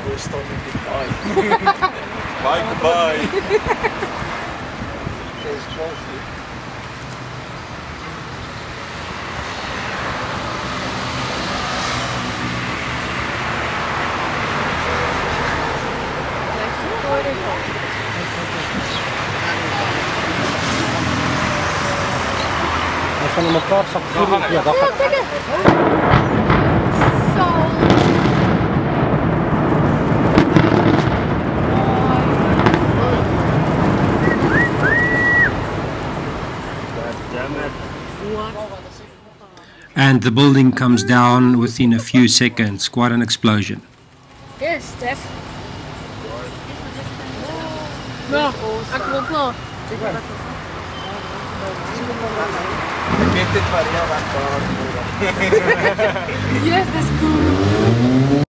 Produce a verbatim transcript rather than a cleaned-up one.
We're starting to die. Bye goodbye. There's trophy. Hij van elkaar zak voeren. Ja, dat gaat. Zo. And the building comes down within a few seconds. Quite an explosion. Yes, Steph. No, ek wil klaar. Yes, that's cool.